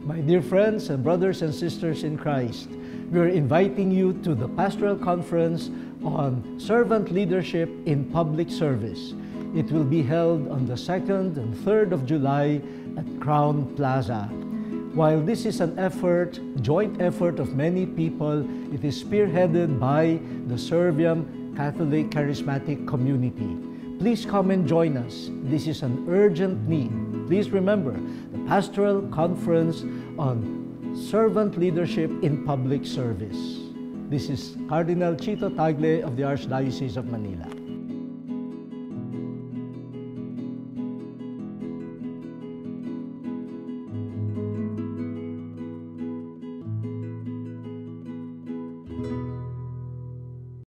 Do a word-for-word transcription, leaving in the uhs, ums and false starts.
My dear friends and brothers and sisters in Christ, we are inviting you to the Pastoral Conference on Servant Leadership in Public Service. It will be held on the second and third of July at Crowne Plaza. While this is an effort, joint effort of many people, it is spearheaded by the Serviam Catholic Charismatic Community. Please come and join us. This is an urgent need. Please remember the Pastoral Conference on Servant Leadership in Public Service. This is Cardinal Tagle of the Archdiocese of Manila.